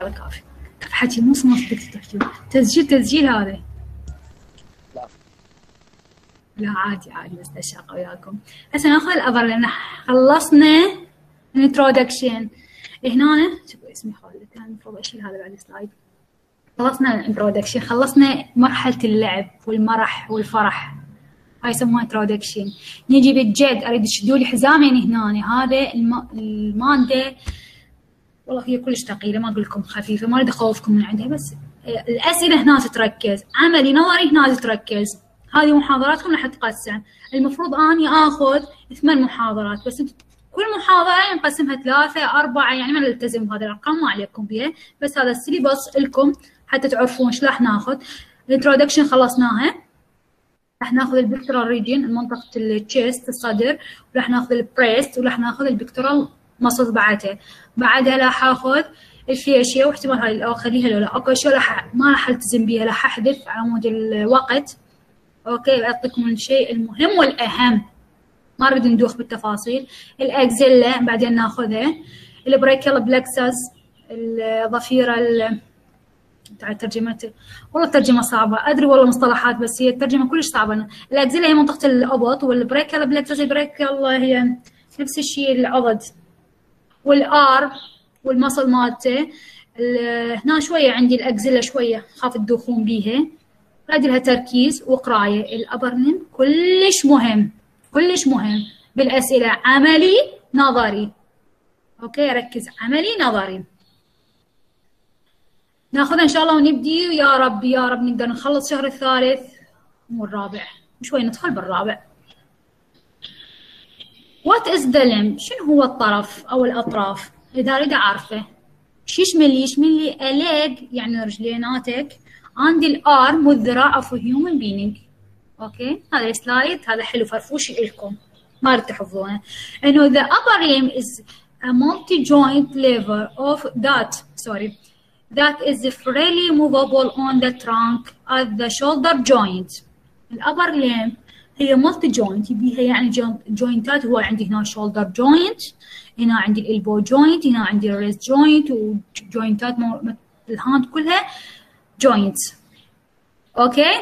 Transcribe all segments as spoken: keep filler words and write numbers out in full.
كافي. حكي مو صدق تحكي تسجيل تسجيل هذا. لا لا عادي عادي بس اشاق وياكم. هسه ناخذ الابر لان خلصنا الانترودكشن. هنا شوفوا اسمي خالد كان المفروض اشيل هذا بعد السلايد. خلصنا الانترودكشن، خلصنا مرحله اللعب والمرح والفرح، هاي يسموها انترودكشن. نجي بالجد اريد تشدوا لي حزامين هنا. هذا الم... الماده والله هي كلش ثقيله، ما اقول لكم خفيفه، ما اريد اخوفكم من عندها، بس الاسئله هنا تتركز، عملي نظري هنا تتركز. هذه محاضراتكم راح تقسم، المفروض اني اخذ ثمان محاضرات، بس انت كل محاضره نقسمها ثلاثه اربعه، يعني ما نلتزم بهذه الارقام، ما عليكم بها، بس هذا السيليبس لكم حتى تعرفون ايش راح ناخذ. الانترودكشن خلصناها، راح ناخذ البكتورال ريجن منطقه التشيست الصدر، وراح ناخذ البريست، وراح ناخذ البكتورال مصص بعدها. بعدها راح اخذ الفيشيا، واحتمال هاي اخليها لو لا، اوكي اشياء راح ما راح التزم بها، راح احذف على مود الوقت. اوكي اعطيكم الشيء المهم والاهم، ما اريد ندوخ بالتفاصيل. الاكزيلا بعدين ناخذها، البريكال بلكسس، الضفيره ال تعال ترجمته، والله الترجمه صعبه ادري والله مصطلحات، بس هي الترجمه كلش صعبه. الاكزيلا هي منطقه الابط، والبريكال بلكسس البريكال هي نفس الشيء العضد، والار والمصل مالته. هنا شويه عندي الاكزيلا شويه خاف تدوخون بيها، ادي لها تركيز وقرايه. الابر لمب كلش مهم كلش مهم بالاسئله، عملي نظري. اوكي ركز، عملي نظري. ناخذها ان شاء الله ونبدي، ويا رب يا رب نقدر نخلص شهر الثالث مو الرابع، شوي ندخل بالرابع. وات از ذا لمب؟ شنو هو الطرف او الاطراف؟ اذا اريد اعرفه شو يشمل لي؟ يشمل لي الاج يعني رجليناتك، عندي الارم والذراع اوف هيومن بينج. اوكي هذا السلايد هذا حلو فرفوش لكم، ما اريد تحفظونه. انه the upper limb is a multi-joint lever of that sorry that is freely movable on the trunk at the shoulder joint. الابر limb هي مالتي جوينت، بيها يعني جوينتات. هو عندي هنا شولدر جوينت، هنا عندي الالبو جوينت، هنا عندي الريست جوينت، وجوينتات الهاند كلها جوينتس. اوكي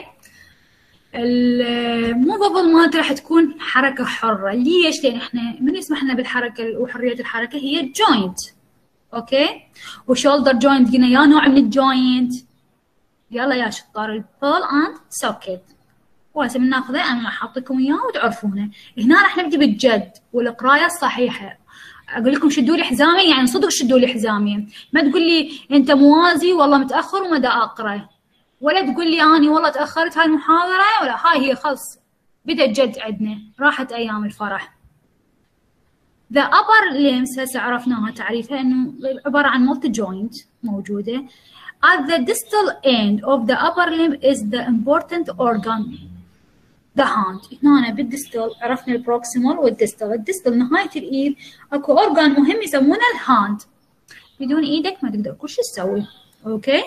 الموفابل مالته راح تكون حركه حره. ليش؟ لان احنا من يسمح لنا بالحركه وحريه الحركه هي جوينت. اوكي وشولدر جوينت قلنا يا نوع من الجوينت، يلا يا شطار، البول اند سوكيت. وهسه بناخذه انا راح اعطيكم اياه وتعرفونه. هنا راح نبدي بالجد والقرايه الصحيحه. اقول لكم شدوا لي حزامي، يعني صدق شدوا لي حزامي، ما تقول لي انت موازي والله متاخر وما دا اقرا، ولا تقول لي اني والله تاخرت هاي المحاضره، ولا هاي هي خلص بدا الجد عندنا، راحت ايام الفرح. The upper limbs هسه عرفناها تعريفها انه عباره عن multi joint موجوده. At the distal end of the upper limb is the important organ the hand. هنا بالديستال عرفنا البروكسيمال والديستال. الديستال نهايه الايد اكو اورجان مهم يسمونه الهاند، بدون ايدك ما تقدر كل شيء تسوي. اوكي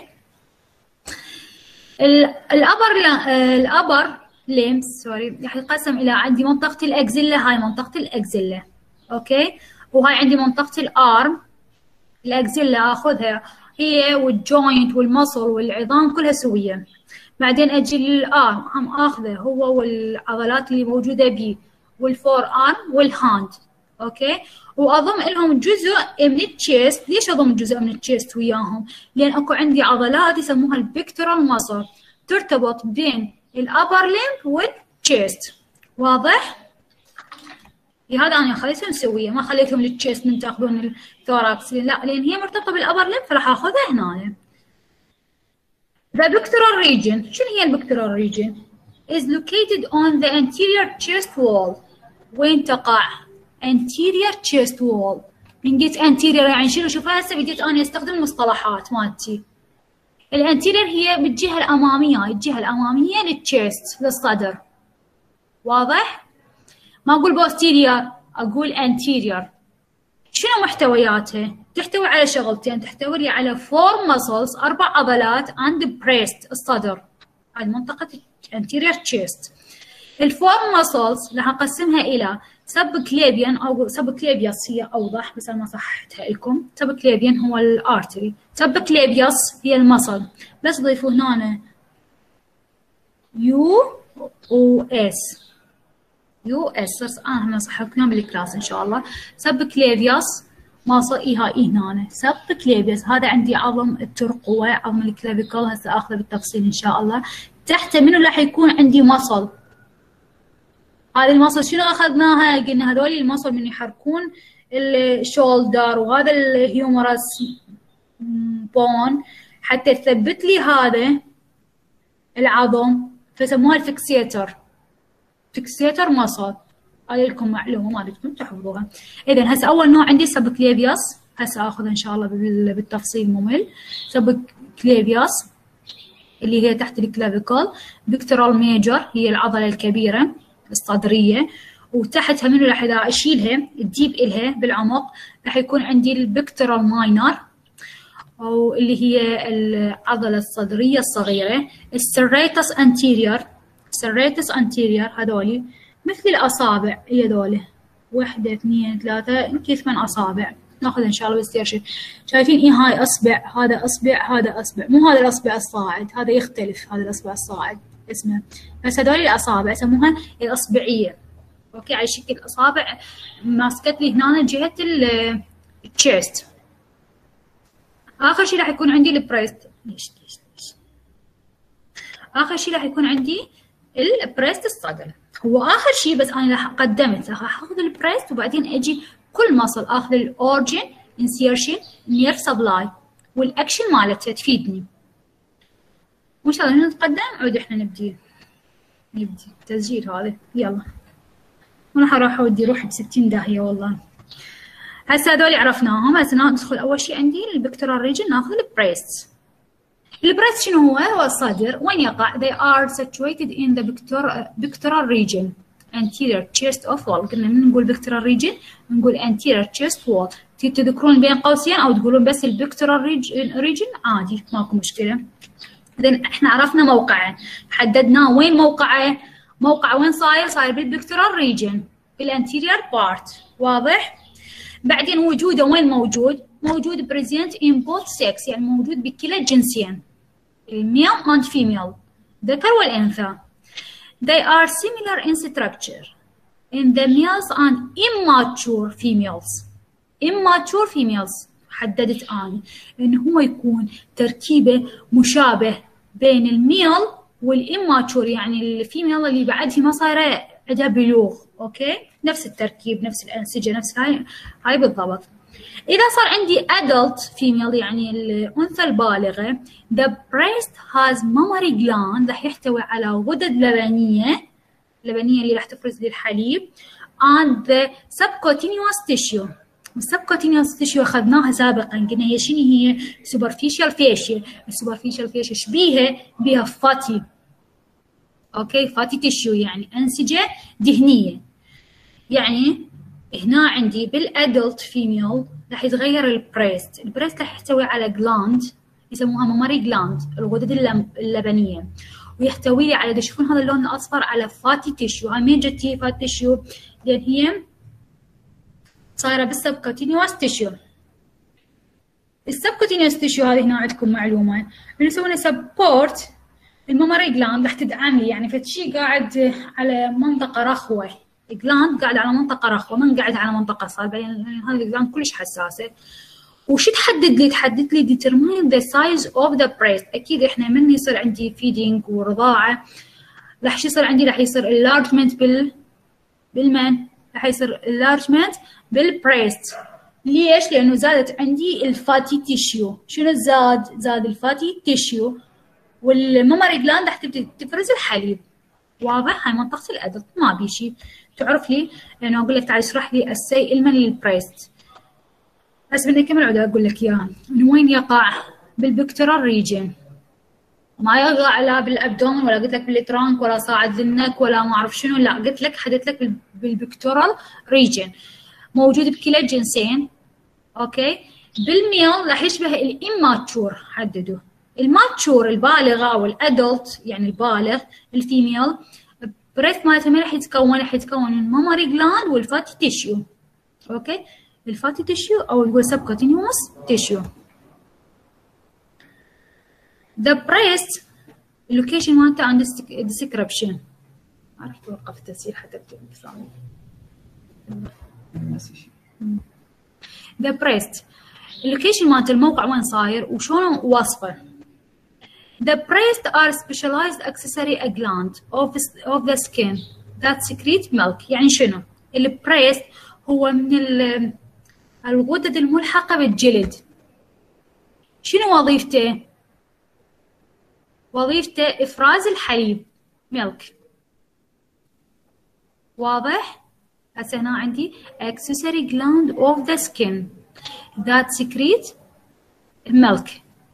الابر الابر ليمز سوري راح يتقسم الى عندي منطقه الاكزيلا، هاي منطقه الاكزيلا. اوكي وهاي عندي منطقه الارم. الاكزيلا اخذها هي والجوينت والمصل والعظام كلها سويه. بعدين اجي للارم هم اخذه هو والعضلات اللي موجوده بيه، والفور ارم والهاند. اوكي واضم لهم جزء من التشيست. ليش اضم جزء من التشيست وياهم؟ لان اكو عندي عضلات يسموها البكتورال ماسل ترتبط بين الابر ليمب والتشيست. واضح؟ لهذا انا خليتهم سويه، ما خليتهم للتشيست من تاخذون الثوراكس، لا لان هي مرتبطه بالابر ليمب فراح اخذها هنا. The pectoral region، شنو هي البكتورال region؟ is located on the anterior chest wall. وين تقع؟ anterior chest wall. من قلت anterior يعني شنو؟ شوف هسه بديت انا استخدم المصطلحات مالتي. الانتيرير هي بالجهه الاماميه، الجهه الاماميه للتشيست للصدر. واضح؟ ما اقول posterior اقول anterior. شنو محتوياتها؟ تحتوي على شغلتين، تحتوي لي على four muscles اربع عضلات and breast الصدر، هاي منطقة anterior chest. الفور muscles راح اقسمها الى سبكليفيان او سبكليفيوس هي اوضح بس انا ما صححتها لكم. سبكليفيان هو الارتري، سبكليفيوس هي المصل. بس ضيفوا هنا يو و اس، يو اس انا هنا صححتكم بالكلاس ان شاء الله. سبكليفيوس ماصل اي هاي اي هنا سبكليفيوس، هذا عندي عظم الترقوة، عظم الكلافيكل هسه اخذه بالتفصيل ان شاء الله. تحت منه راح يكون عندي مصل. هذه المصل شنو اخذناها؟ قلنا هذول المصل من يحركون الشولدر وهذا الهيومرس بون حتى تثبت لي هذا العظم، فسموها الفكسيتر، فكسيتر مصل. هذه لكم معلومه ما بدكم تحفظوها. اذا هسه اول نوع عندي سبكليفيوس، هسه اخذ ان شاء الله بالتفصيل ممل. سبكليفيوس اللي هي تحت الكلافيكل، بكترال ميجر هي العضله الكبيره الصدريه، وتحتها منو راح اذا اشيلها تجيب الها بالعمق راح يكون عندي البكترال ماينر او اللي هي العضله الصدريه الصغيره. السريتس انتيريور، سريتس انتيريور هذولي مثل الاصابع، هي هذول واحده اثنين ثلاثه يمكن ثمان اصابع، ناخذ ان شاء الله بالستيرشن. شايفين ايه هاي اصبع، هذا اصبع هذا اصبع، مو هذا الاصبع الصاعد، هذا يختلف، هذا الاصبع الصاعد اسمه. بس هذول الاصابع يسموها الاصبعيه. اوكي على شكل اصابع ماسكت لي هنا جهه التشيست. اخر شيء راح يكون عندي البريست. ليش ليش ليش اخر شيء راح يكون عندي البريست الصدر، هو اخر شيء. بس انا راح قدمت راح اخذ البريست وبعدين اجي كل مصل اخذ الاورجن انسيرشن نيرف سبلاي والاكشن مالتها تفيدني. وان شاء الله نتقدم عود احنا نبدي نبدي تسجيل هذا. يلا وانا راح اودي روحي بستين داهيه والله. هسه هذول عرفناهم. هسه ندخل اول شيء عندي البكتورال ريجن، ناخذ البريست. البريست شنو هو؟ هو الصدر. وين يقع؟ they are situated in the pectoral region anterior chest of wall. قلنا من نقول pectoral region نقول anterior chest wall. تذكرون بين قوسين او تقولون بس البكتورال region عادي ماكو مشكله. اذا احنا عرفنا موقعه، حددناه وين موقعه. موقعه وين صاير؟ صاير بالبكتورال ريجن بالانتيريور بارت، واضح؟ بعدين وجوده وين موجود؟ موجود بريزنت ان بوث سكس، يعني موجود بكلا الجنسين الميل اند فيميل، ذكر والانثى. They are similar in structure in the males and immature females. immature females حددت أنا إنه هو يكون تركيبه مشابه بين الميل والإماتشور، يعني الفيميل اللي بعدها ما صايرة عندها بلوغ. أوكي نفس التركيب نفس الأنسجة نفس هاي هاي بالضبط. إذا صار عندي adult female يعني الأنثى البالغة، the breast has mammary gland راح يحتوي على غدد لبنية لبنية اللي راح تفرز لي الحليب and the subcutaneous tissue. السبكوتينيوس تيشيو اخذناها سابقا، قلنا هي شنو هي؟ سوبرفيشال فيشيا. السوبرفيشال فيشيا شبيها بيها فاتي. اوكي فاتي تيشيو يعني انسجه دهنيه. يعني هنا عندي بالادلت فيميل راح يتغير البريست. البريست راح يحتوي على جلاند يسموها ماماري جلاند، الغدد اللبنيه، ويحتوي لي على تشوفون هذا اللون الاصفر على فاتي تيشيو. هاي منين جتي فاتي تيشيو؟ لان هي صايره بالسبكوتينيوس تيشيو. السبكوتينيوس تيشيو هذه هنا عندكم معلومه انه يسوون سبورت الماماري جلاند، راح تدعم لي يعني فشي قاعد على منطقه رخوه. الجلاند قاعد على منطقه رخوه، من قاعد على منطقه صلبه، يعني هذا الجلاند كلش حساسه. وش تحدد لي؟ تحدد لي determine the size of the breast. اكيد احنا من يصير عندي feeding ورضاعه راح يصير عندي راح يصير enlargement بال بالمن راح يصير enlargement بالبريست. ليش؟ لانه زادت عندي الفاتي تيشيو. شنو زاد؟ زاد الفاتي تيشيو والماماري جلاند راح تبتدي تفرز الحليب. واضح؟ هاي منطقه الادلت ما بي شيء تعرف لي، لانه اقول لك تعال اشرح لي السي المن للبريست. بس بدي اكمل عود اقول لك اياها انه وين يقع؟ بالبكتورال ريجن، ما يقع لا بالابدومن ولا قلت لك بالترانك ولا صاعد للنك ولا ما اعرف شنو، لا قلت لك حددت لك بالبكتورال ريجن، موجود بكلا الجنسين. اوكي بالميل راح يشبه الاماتشور حددوه. الماتشور البالغه او الادلت يعني البالغ الفيميل بريست مالتها من راح يتكون؟ راح يتكون من ماموري جلاند والفاتي تيشيو. اوكي، الفاتي تيشيو او نقول سبكوتينيوس تيشيو. The breast location مالته عند description. عرفت وقف التسجيل حتى اكتب بثاني. The breast اللوكيشن مالت الموقع وين صاير وشلون وصفه. The breast are specialized accessory gland of of the skin that secrete milk. يعني شنو؟ البريست هو من الغدد الملحقة بالجلد. شنو وظيفته؟ وظيفته إفراز الحليب ميلك. واضح؟ هسه هنا عندي accessory gland of the skin that secrete milk.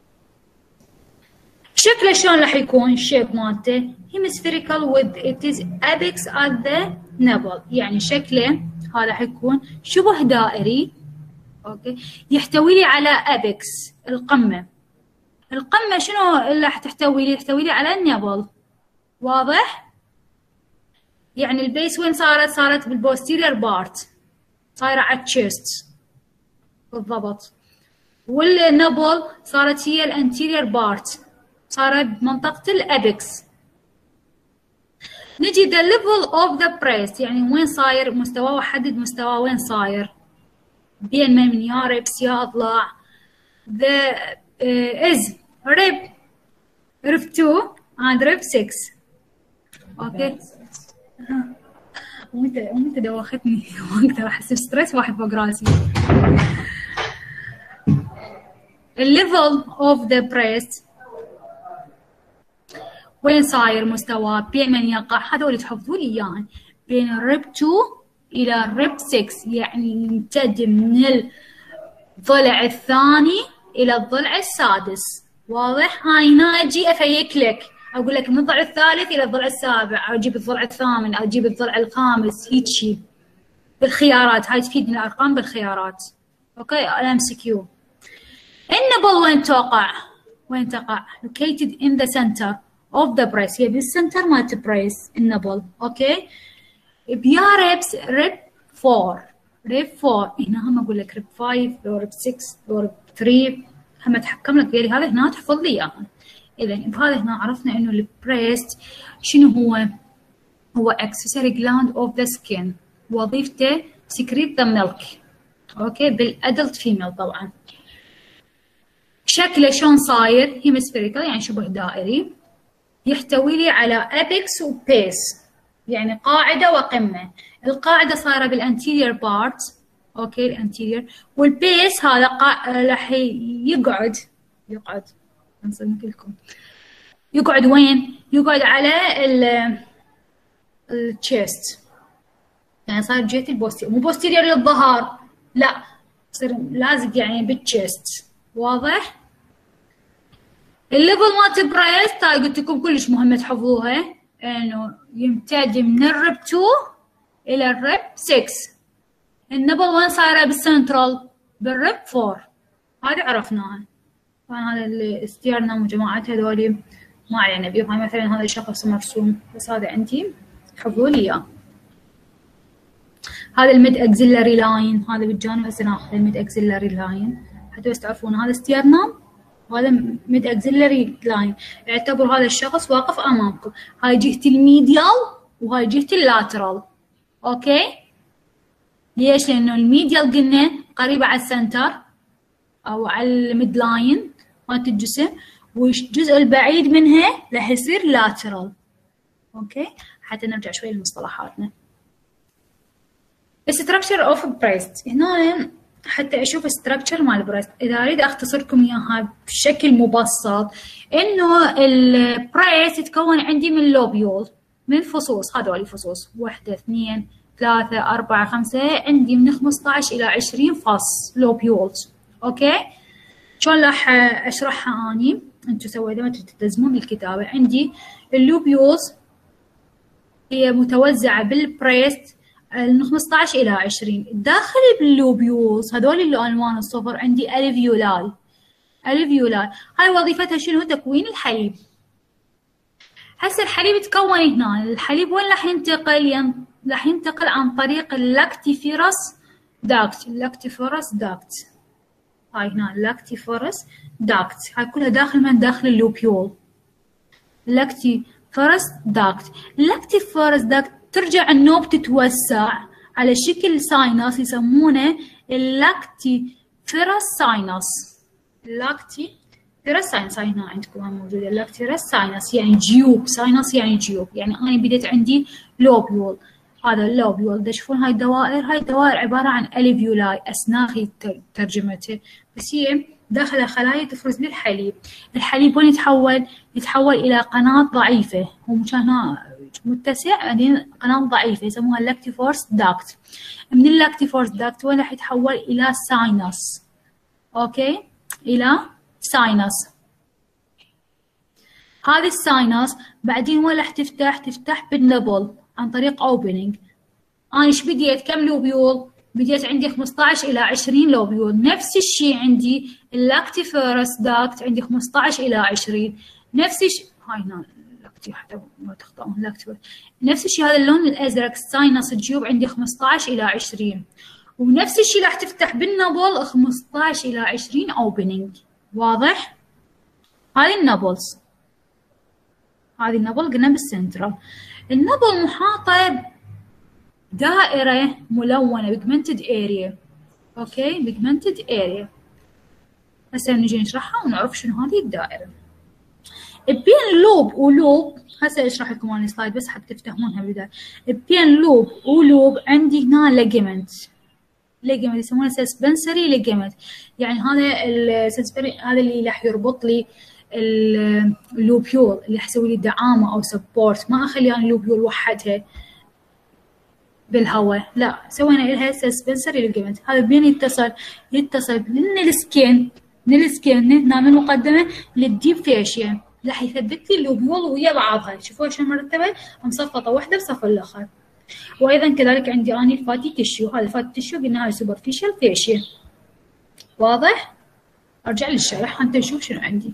شكله شلون راح يكون؟ الشيب مالته hemispherical with it is apex at the nipple. يعني شكله هذا راح يكون شبه دائري. اوكي، يحتوي لي على apex القمة. القمة شنو اللي راح تحتوي لي؟ تحتوي لي على النبل. واضح؟ يعني البيس وين صارت؟ صارت بالبوستيرير بارت، صايرة على التشيست بالضبط. والنبل صارت هي الانتيرير بارت، صارت بمنطقة الابكس. نجي the level of the breast، يعني وين صاير مستواه، وحدد مستواه وين صاير، بين من يا ريبس يا اضلاع. the uh, is rib rib two and rib six. اوكي، وانت وانت دوختني وقت راح احس ستريس واحد فوق راسي. الليفل اوف ذا بريست وين صاير مستواه، بين من يقع، هذول تحفظوا لي اياهم، بين الريب اثنين الى الريب ستة، يعني يمتد من الضلع الثاني الى الضلع السادس. واضح؟ هاي هنا اجي افيك لك، اقول لك من الضلع الثالث الى الضلع السابع، او اجيب الضلع الثامن، او اجيب الضلع الخامس، هيجي بالخيارات. هاي تفيدني الارقام بالخيارات. اوكي، الام سي كيو. النبل وين توقع؟ وين تقع؟ located in the center of the breast، هي بالسنتر مالت بريس النبل. اوكي، بيا ريبس ريب فور، ريب فور. هنا هم اقول لك ريب فايف، لو ريب ستة، لو ريب ثلاثة، هم اتحكم لك غيري. هذا هنا تحفظ لي اياها. اذا بهذا هنا عرفنا انه البريست شنو هو؟ هو accessory gland of the skin، وظيفته secrete the milk. اوكي، بالادلت فيميل طبعا. شكله شلون صاير؟ هيمسفيريكال يعني شبه دائري، يحتوي لي على ابيكس وبيس، يعني قاعده وقمه. القاعده صايره بالانتيرير بارت، اوكي الانتيرير، والبيس هذا قا... راح يقعد يقعد نصدق لكم يقعد وين؟ يقعد على ال التشيست، يعني صار جهه البوستيرير، مو بوستيرير للظهر، لا يصير لازق يعني بالتشيست. واضح؟ الليفل مالت البريست هاي قلت لكم كلش مهمه تحفظوها، انه يمتد من الرب اثنين الى الرب ستة. النبل وين صايره؟ بالسنترال، بالرب أربعة. هذه عرفناها. طبعا هذا الاستيرنم وجماعات هذولي ما علينا بيهم. هاي مثلا هذا الشخص مرسوم، بس هذا عندي حفظوا لي اياه. هذا الميد اكزيلري لاين، هذا بالجانب هسه ناخذ الميد اكزيلري لاين حتى بس تعرفون هذا استيرنم وهذا ميد اكزيلري لاين. اعتبروا هذا الشخص واقف امامكم، هاي جهة الميديال وهاي جهة اللاترال. اوكي، ليش؟ لانه الميديال قلنا قريبة على السنتر او على الميد لاين مالت الجسم، والجزء البعيد منها راح يصير لاترال. اوكي، حتى نرجع شوي لمصطلحاتنا. structure of breast، هنا حتى اشوف structure مال البريست، اذا اريد اختصركم اياها بشكل مبسط، انه البريست يتكون عندي من لوبيول، من فصوص. هذول فصوص، واحدة اثنين ثلاثة أربعة خمسة، عندي من خمسة عشر إلى عشرين فص لوبيولز. اوكي، شلون راح اشرحها اني؟ انتم سووا اذا ما تلتزمون بالكتابة. عندي اللوبيولز هي متوزعة بالبريست من خمسة عشر إلى عشرين. داخل اللوبيولز هذول اللي ألوان الصفر عندي ألفيولاي. ألفيولاي هاي وظيفتها شنو؟ تكوين الحليب. هسه الحليب يتكون هنا، الحليب وين راح ينتقل؟ ين... راح ينتقل عن طريق اللاكتيفيروس داكت. اللاكتيفيروس داكت هاي هنا اللاكتيفيروس داكت، هاي كلها داخل من داخل اللوبيول. اللاكتيفيروس داكت، اللاكتيفيروس داكت ترجع النوب تتوسع على شكل ساينس يسمونه اللاكتيفيروس ساينس. اللاكتيفيروس ساينس هاي هنا عندكم موجوده اللاكتيفيروس ساينس، يعني جيوب، ساينس يعني جيوب، يعني انا بديت عندي لوبيول، هذا اللوبيول تشوفون هاي الدوائر، هاي الدوائر عباره عن الفيولاي، اسنان هي ترجمتها، بس هي داخل خلايا تفرز لي الحليب. الحليب وين يتحول؟ يتحول الى قناه ضعيفه، هو كان متسع بعدين قناه ضعيفه يسموها اللاكتيفورس داكت. من اللاكتيفورس داكت وين راح يتحول؟ الى ساينس. اوكي، الى ساينس. هذه الساينس بعدين وين راح تفتح؟ تفتح بالنبل عن طريق اوبننج. انا ايش بديت؟ كم لوبيول؟ بديت عندي خمسطعش الى عشرين لوبيول. نفس الشيء عندي اللاكتيفيروس داكت عندي خمسطعش الى عشرين. نفس الشيء هاي هنا لاكتي حتى ما تخطئون لاكتيفيروس. نفس الشيء هذا اللون الازرق الساينس الجيوب عندي خمسطعش الى عشرين. ونفس الشيء راح تفتح بالنبل خمسطعش الى عشرين اوبننج. واضح؟ هذه النبلز، هذه النبل قلنا بالسنترال. النبل محاطة دائرة ملونة pigmented area. اوكي pigmented area. هسه نجي نشرحها ونعرف شنو هذه الدائرة. بين لوب ولوب هسه اشرح لكم انا سلايد بس حتى تفهمونها بداية. بين لوب ولوب عندي هنا ليجمنت. ليجمنت يسمونه سسبنسري ليجمنت، يعني هذا السسبنسري هذا اللي راح يربط لي اللوبيول، اللي حسوي لي دعامه او سبورت، ما اخلي انا اللوبيول وحدها بالهواء، لا سوينا لها سسبنسري ليجمنت. هذا بين يتصل يتصل من السكين، من السكين هنا من المقدمه للديب فيشيا، راح يثبت لي اللوبيول ويا بعضها. شوفوا شلون مرتبه مصفطه واحده بصف الاخر. وايضا كذلك عندي اني الفاتي تشيو، هذا الفاتي تشيو قلنا هاي سوبرفيشال فيشيا. واضح؟ ارجع للشرح حتى نشوف شنو عندي.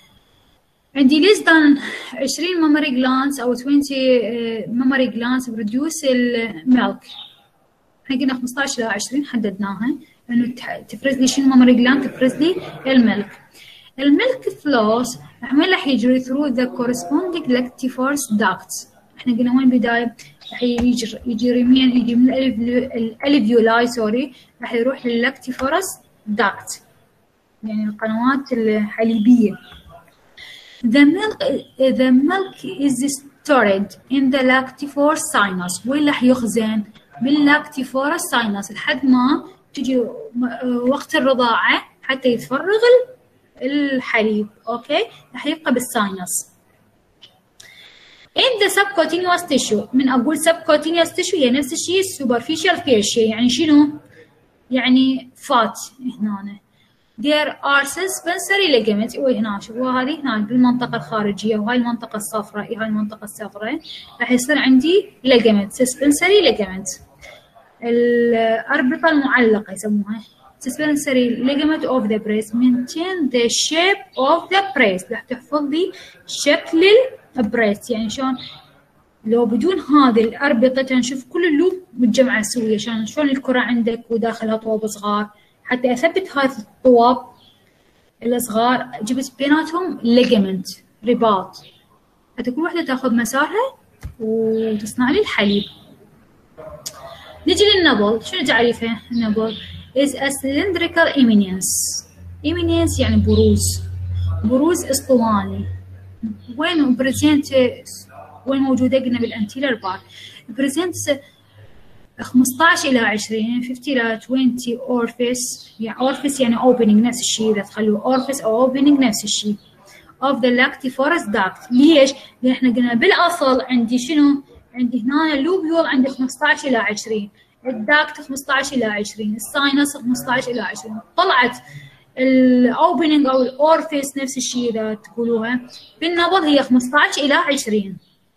عندي less than عشرين mammary glands أو عشرين mammary glands produce الميلك. احنا قلنا خمسطعش إلى عشرين حددناها إنه تفرز لي شنو mammary gland؟ تفرز لي الميلك. الميلك flows وين راح يجري through the corresponding lactiferous ducts. احنا قلنا وين بداية؟ راح يجري يجري من يجي من الالفيولاي سوري، راح يروح لللاكتيفورس داكت، يعني القنوات الحليبية. The milk, the milk is stored in the lactiferous sinus. وين راح يخزن؟ باللاكتيفورس sinus لحد ما تجي وقت الرضاعة حتى يتفرغ الحليب. اوكي، راح يبقى بالساينس. In the subcutaneous tissue، من اقول subcutaneous tissue هي نفس الشيء superficial fascia، يعني شنو؟ يعني فات هنا. There are suspensory ligaments. وهنا شوفوا هذه هنا بالمنطقة الخارجية، وهاي المنطقة الصفراء، هاي المنطقة الصفراء راح يصير عندي ligament suspensory ligament. الأربطة المعلقة يسموها suspensory ligament of the breast maintain the shape of the breast، راح تحفظ لي شكل البريست. يعني شلون لو بدون هذه الأربطة نشوف كل اللوب متجمعة سوية، شلون شلون الكرة عندك وداخلها طوب صغار. حتى اثبت هذه الطواب الصغار جبت بيناتهم ليجمنت رباط، حتى كل واحده تاخذ مسارها وتصنع لي الحليب. نجي للنبل، شنو تعريفه؟ النبل is a cylindrical eminence. eminence يعني بروز، بروز اسطواني. وين بريزنت؟ وين موجوده؟ قلنا بالانتيلر بارت. بريزنت خمسطعش إلى عشرين، خمسين إلى عشرين أورفيس، يعني أورفيس يعني opening نفس الشيء، إذا تخلوه أورفيس أو opening نفس الشيء. of the lactiferous duct. ليش؟ لأن إحنا قلنا بالأصل عندي شنو؟ عندي هنا اللوبيول عندي خمسطعش إلى عشرين، الداكت خمسطعش إلى عشرين، الساينس خمسطعش إلى عشرين. طلعت الأوبننج أو الأورفيس نفس الشيء إذا تقولوها بالنبض هي خمسطعش إلى عشرين.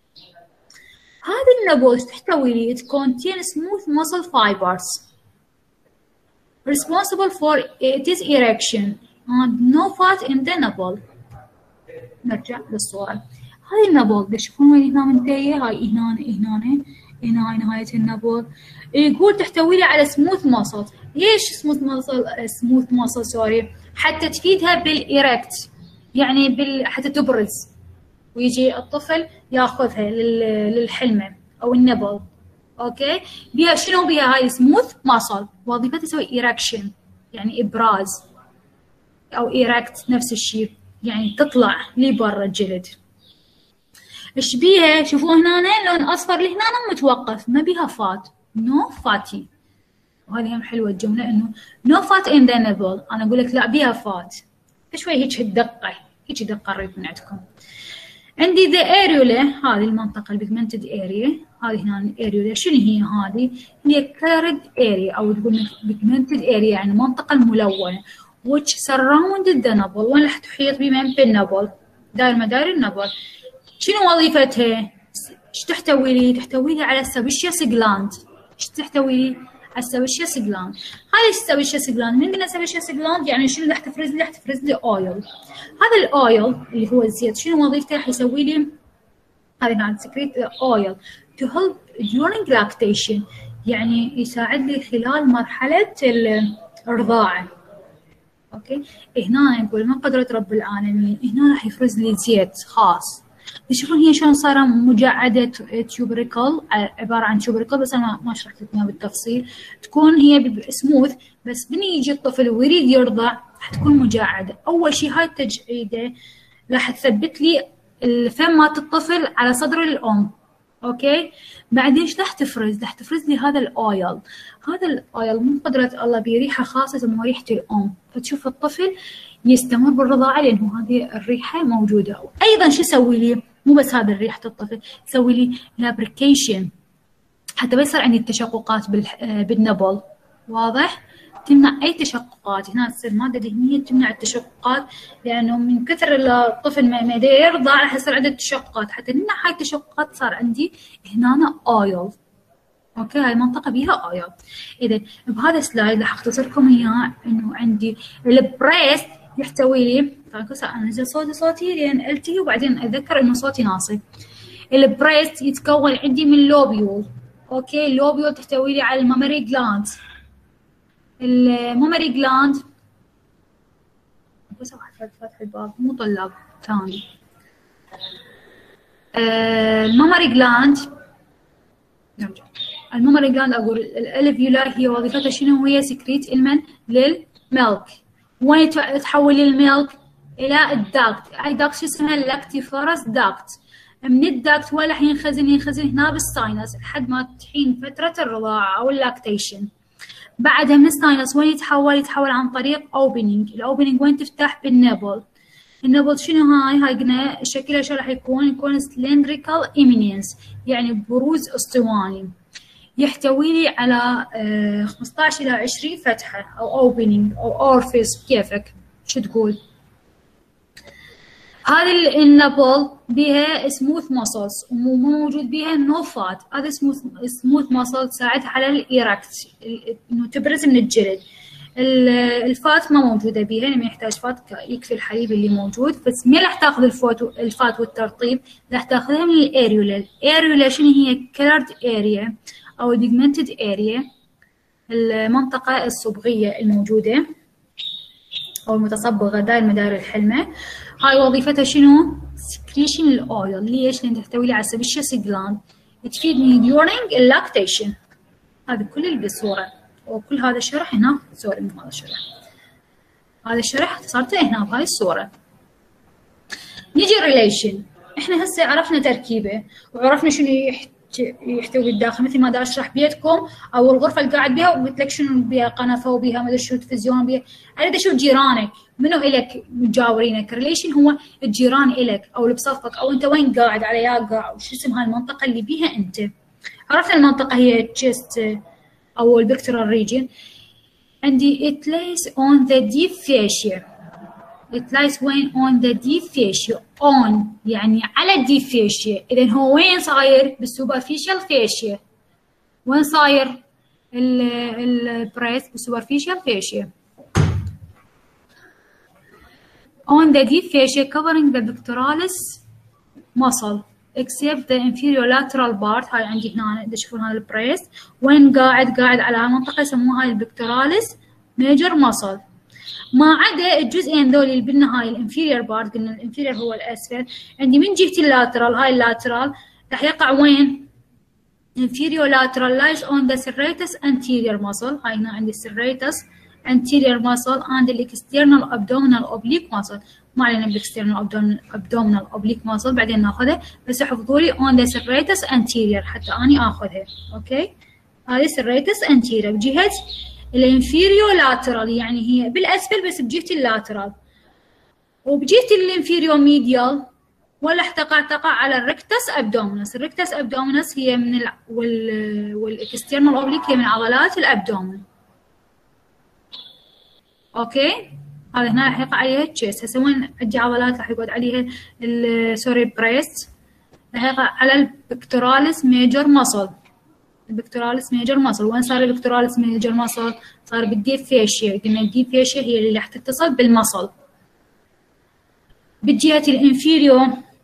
هذه النبض تحتوي لي it contains smooth muscle fibers responsible for its erection and no fat in the nipple. نرجع للصورة. هاي النبض تشوفون وين هنا منتهية، هاي هنا هنا هنا هاي نهاية النبض. يقول تحتوي على سموث ماسل. ليش سموث ماسل؟ سموث ماسل سوري، حتى تفيدها بالإيركت، يعني بال... حتى تبرز ويجي الطفل ياخذها للحلمة او النبض. اوكي، بيها شنو؟ بيها هاي سموث ماسل، وظيفتها تسوي ايركشن يعني ابراز، او ايركت نفس الشيء، يعني تطلع لبرا الجلد. ايش بيها؟ شوفوا هنا لون اصفر لهنا متوقف، ما بيها فات، نو فاتي. وهذه هم حلوه الجمله انه نو فات ان ذا نبل. انا اقول لك لا بيها فات، شوي هيك الدقه، هيك دقه قريب من عندكم. عندي ذا اريولا، هذه المنطقه البيجمنتد اريا، هذه هنا الاريولا. شنو هي هذه؟ هي كلرد اريا، او تقول بيجمنتد اريا يعني المنطقه الملونه which surrounded the nipple، وين راح تحيط بمن؟ بالنبل، داير مدار النبل. شنو وظيفتها؟ ايش تحتوي لي؟ تحتوي لي على السبيشيس جلاند. ايش تحتوي لي؟ على السبيشيس جلاند. هاي السبيشيس جلاند، من قلنا سبيشيس جلاند يعني شنو راح تفرز لي؟ راح تفرز لي اويل. هذا الاويل اللي هو الزيت شنو وظيفته؟ راح يسوي لي هذه نعم سكريت اويل to help during lactation، يعني يساعد لي خلال مرحلة الرضاعة. اوكي، هنا نقول من قدرة رب العالمين، هنا راح يفرز لي زيت خاص. تشوفون هي شلون صايره مجعده تيوبريكل، عباره عن تيوبريكل، بس انا ما شرحت لكم اياها بالتفصيل. تكون هي سموث، بس من يجي الطفل ويريد يرضع راح تكون مجعده. اول شيء هاي التجعيده راح تثبت لي الفم مالت الطفل على صدر الام. اوكي، بعدين ايش راح تفرز؟ راح تفرز لي هذا الاويل. هذا الاويل من قدره الله بريحه خاصه اسمها ريحه الام، فتشوف الطفل يستمر بالرضاعه لانه هذه الريحه موجوده. وايضا شو يسوي لي؟ مو بس هذا ريحه الطفل، يسوي لي لابريكيشن حتى ما يصير عندي التشققات بالنبل. واضح؟ تمنع اي تشققات. هنا تصير ماده دهنيه تمنع التشققات، لانه من كثر الطفل ما يرضع راح يصير عنده تشققات. حتى نمنع هاي التشققات صار عندي هنا اويل. اوكي، هاي المنطقه بيها اويل. اذا بهذا السلايد راح اختصر لكم اياه انه عندي البريست يحتوي لي، انا انزل صوتي صوتي لين التهي وبعدين اتذكر انه صوتي ناصب. البريست يتكون عندي من لوبيول. اوكي، اللوبيول تحتوي لي على المامري جلاند. المامري جلاند بس واحد فتح الباب مو طلاب ثاني. آه المامري جلاند نرجع. المامري جلاند اقول الالفيولا هي وظيفتها شنو؟ هي سكريت المن للميلك. وين تحول الميلك؟ الى الداكت. اي داكت شو اسمها؟ اللاكتيفورس داكت. من الداكت وين راح ينخزن؟ ينخزن هنا بالساينس لحد ما تحين فتره الرضاعه او اللاكتيشن. بعدها من الساينس وين يتحول؟ يتحول عن طريق اوبننج. الاوبننج وين تفتح؟ بالنبل. النبل شنو هاي؟ هاي قلنا شكلها شو راح يكون؟ يكون سلندريكال ايمينينس، يعني بروز اسطواني، يحتوي لي على خمسة عشر إلى عشرين فتحة أو أوبننج أو أورفيس، كيفك شو تقول. هذه النبل بها سموث ماسلز ومو موجود بها نو فات. هذا سموث سموث ماسل تساعدها على الإيركت، إنه تبرز من الجلد. الفات ما موجودة بها، يعني ما يحتاج فات، يكفي الحليب اللي موجود. بس ما راح تاخذ الفات والترطيب، راح تاخذها من الأريولا. الأريولا شنو هي؟ كلرد اريا أو البيجمنتد اريا، المنطقة الصبغية الموجودة أو المتصبغة داير مدار الحلمة. هاي وظيفتها شنو؟ سكريشن الأويل. ليش؟ لأن تحتوي على سبيشيس جلاند تفيدني during اللاكتيشن. هذا كل اللي بالصورة، وكل هذا الشرح هنا. سوري مو هذا الشرح، هذا الشرح اختصرته هنا بهاي الصورة. نيجي ريليشن. احنا هسه عرفنا تركيبه وعرفنا شنو يحتوي بالداخل، مثل ما دا اشرح بيتكم او الغرفه اللي قاعد بيها وقلت لك شنو بيها قنفه وبيها ما ادري شو تلفزيون بيها. اريد اشوف جيرانك منو الك مجاورينك. ريليشن هو الجيران الك او اللي بصفك او انت وين قاعد على يا قاع وشو اسم هاي المنطقه اللي بيها انت. عرفنا المنطقه هي تشست او البكتيرال ريجن. عندي it lays on the deep fascia. it lies when on the deep fascia. on يعني على الديب فاشيا. اذا هو وين صاير؟ بالسوبرفيشال فاشيا. وين صاير البريس؟ بالسوبرفيشال فاشيا. on the deep fascia covering the pectoralis muscle except the inferior lateral part. هاي عندي هنا تشوفون هذا البريس وين قاعد قاعد على منطقة يسموها هاي البكتوراليس ميجر muscle. ما عدا الجزئين ذولي اللي بالنهاية الانفيرير بارت، قلنا الانفيرير هو الأسفل. عندي من جهة اللاترال، هاي اللاترال راح يقع وين؟ inferior lateral lies on the serratus anterior muscle. هاي هنا عندي serratus anterior muscle and the external abdominal oblique muscle. ما علينا بالاكسترنال abdominal oblique muscle بعدين ناخذها، بس حفظوا لي on the serratus anterior حتى اني اخذها. اوكي، هذه serratus anterior بجهة الانفيريو لاترال، يعني هي بالاسفل بس بجهة اللاترال. وبجهة الانفيريو ميديال ولا تقع تقع على الريكتس ابدومينس. الريكتس ابدومينس هي من ال... وال والاكسترنال اوبليك هي من عضلات الابدومين. اوكي، هذا هنا راح يقع عليها التشيست. هسه وين عندي عضلات راح يقعد عليها سوري بريست؟ راح يقع على البكتوراليس ميجر ماسل. البكتوراليس ميجر ماسل وين صار البكتوراليس ميجر ماسل؟ صار بالديب فيشيا. قلنا الديب فيشيا هي اللي راح تتصل بالمصل. بالجهة الانفيريو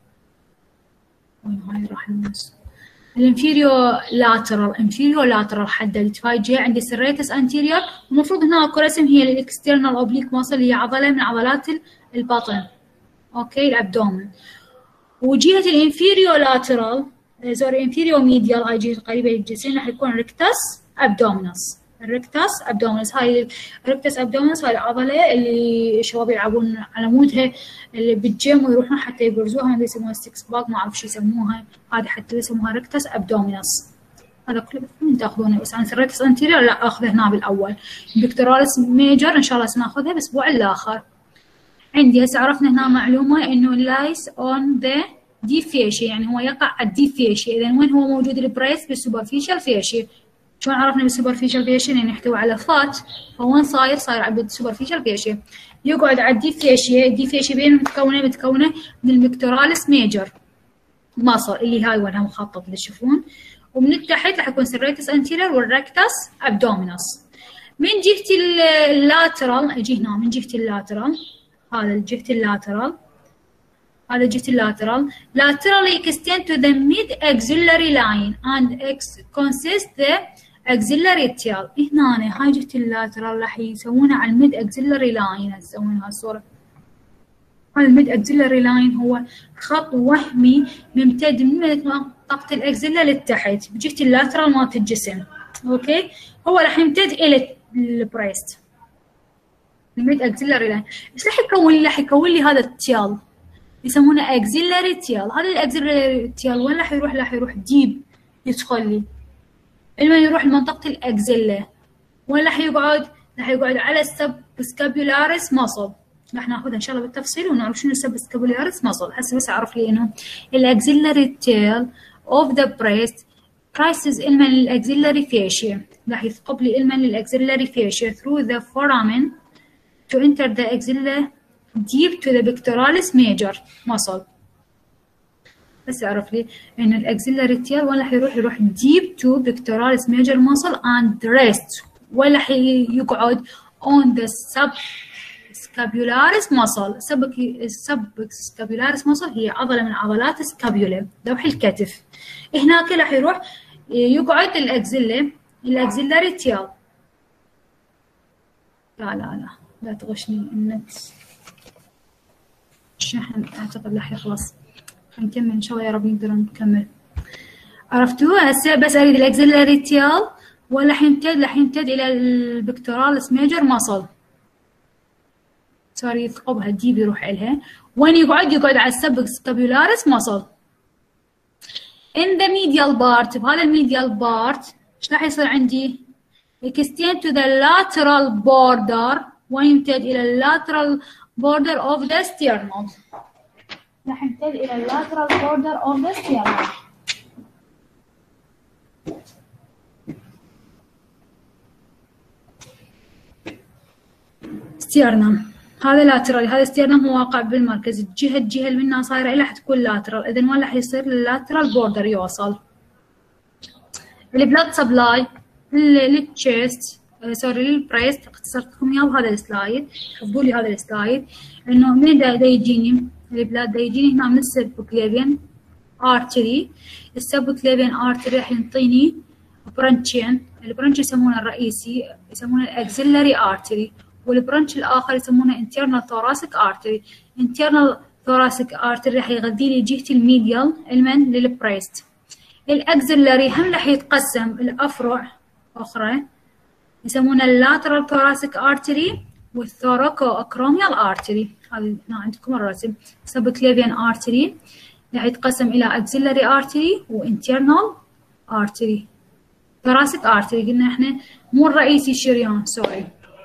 وين هاي راح النص؟ الانفيريو لاترال، انفيريو لاترال حددت. هاي جهة عندي سيريتس انتيريور، المفروض هنا اكو رسم هي الاكسترنال اوبليك ماسل، هي عضلة من عضلات البطن. اوكي، الابدومن. وجهة الانفيريو لاترال سوري انفيريو ميديال، هاي جهة قريبة للجسم راح يكون ريكتس ابدومينس. الريكتس ابدومينس، هاي الريكتس ابدومينس هاي العضله اللي الشباب يلعبون على مودها اللي بالجيم ويروحون حتى يبرزوها، ما يسموها ستيكس باك، ما اعرف شو يسموها، هذه حتى يسموها ريكتس ابدومينس. هذا كله من تاخذونه، بس عن الريكتس انتيريور لا اخذه هنا بالاول. البكتوراليس ميجر ان شاء الله سناخذها الاسبوع الاخر. عندي هسه عرفنا هنا معلومه انه لايس اون ذا دي فيشي، يعني هو يقع على الدي فيشي. اذا وين هو موجود البريس؟ بالسوبرفيشال فيشي. شلون عرفنا بالسوبرفيشال فيشي؟ لأنه يحتوي على فات، فوين صاير؟ صاير على السوبرفيشال فيشي. يقعد على الدي فيشي. الدي فيشي بين متكونه متكونه من البكتوراليس ميجر ماسل اللي هاي وينها مخطط اللي تشوفون، ومن التحت راح يكون سيريتس انتيريور والريكتس ابدومينس. من جهة اللاترال اجي هنا، من جهة اللاترال، هذا جهة اللاترال، هذا جهة اللاترال. laterally extend to the mid axillary line and consist the axillary tail. هنا هاي جهة اللاترال راح يسوونها على الميد axillary line، يسوونها الصورة. هذا الميد axillary line هو خط وهمي ممتد من منطقة الاكزيلا للتحت بجهة اللاترال مالت الجسم. اوكي، هو راح يمتد الى البريست. الميد axillary line ايش راح يكون لي؟ راح يكون لي هذا التيل يسمونه اكزيلاري تيل. هذا الاكزيلاري تيل وين راح يروح؟ راح يروح ديب، يدخل لي لما يروح لمنطقة الاكزيلا. وين راح يقعد؟ راح يقعد على السب سكابيولاريس ماسل. راح ناخذها ان شاء الله بالتفصيل ونعرف شنو السب سكابيولاريس ماسل. هسه بس اعرف لي انه الاكزيلاري تيل اوف ذا بريست كرايسز المن للاكزيلاري فيشيا، راح يثقب لي المن للاكزيلاري فيشيا through the foramen to enter the axilla deep to the pectoralis major muscle. بس اعرف لي ان الاكزيلاري تيل وين راح يروح؟ يروح deep to pectoralis major muscle and rest. وين راح يقعد؟ on the subscapularis muscle. subscapularis muscle هي عضله من عضلات السكابيولا، ذبح الكتف. هناك راح يروح يقعد الاكزيلا الاكزيلاري تيل. لا لا لا لا تغشني النت، الشحن اعتقد راح يخلص. نكمل ان شاء الله يا رب نقدر نكمل. عرفتوا؟ هسه بس اريد الاكزيلاري تيل ولا حيمتد؟ راح يمتد الى البكتوراليس ميجر ماسل. سوري، يثقبها ديب يروح الها. وين يقعد؟ يقعد على السب سكابيولاريس ماسل. in the medial part. بهذا الميديال بارت ايش راح يصير عندي؟ extend to the lateral border. وين يمتد؟ الى اللاترال border of the sternum. راح يمتد إلى اللاترال border of the sternum. sternum هذا لاترال، هذا sternum هو واقع بالمركز. الجهة الجهة اللي منها صايرة إلى حتكون لاترال، إذن وين راح يصير اللاترال border يوصل. البلاد سبلاي للتشيست سوري للبريست اختصرت لكم اياه بهذا السلايد. حفظوا لي هذا السلايد انه من دا يجيني البلاد دا يجيني هنا من السيرفوكليفيان ارتري. السبكليفيان ارتري راح ينطيني برانشين، البرانش يسمونه الرئيسي يسمونه الاكسلري ارتري، والبرانش الاخر يسمونه انترنال ثوراسيك ارتري. انترنال ثوراسيك ارتري راح يغذي لي جهه الميديال المن للبريست. الاكسلري هم راح يتقسم الافرع اخرى يسمونه اللاترال ثوراسيك ارتري والثوراكو اكروميال ارتري. هذه هنا عندكم الرسم. سبكليفيان ارتري راح يتقسم الى اكسلري ارتري وانترنال ارتري. ثوراسيك ارتري قلنا احنا مو الرئيسي الشريان، سوري.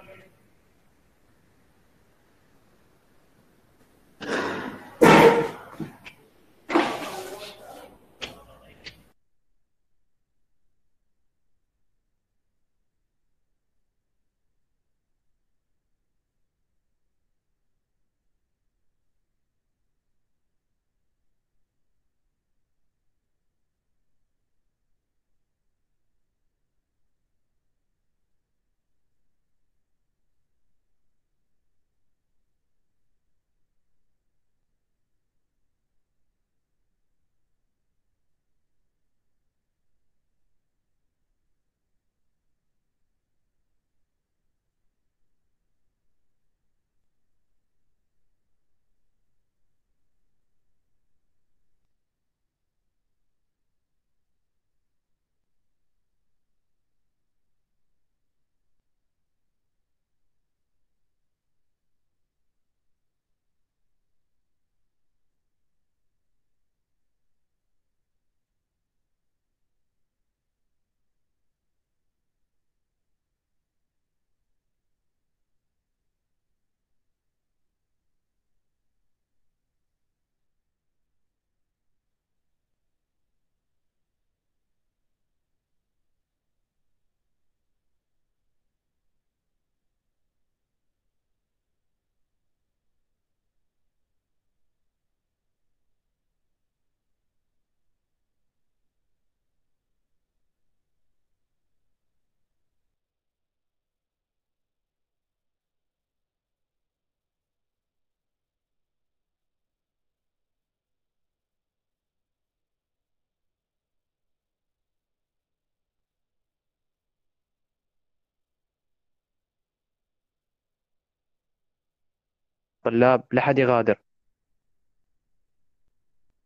طلاب لا حد يغادر.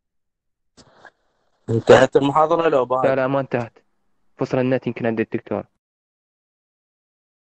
انتهت المحاضرة لو لا بعد؟ لا ما انتهت، فصل النت يمكن عند الدكتور.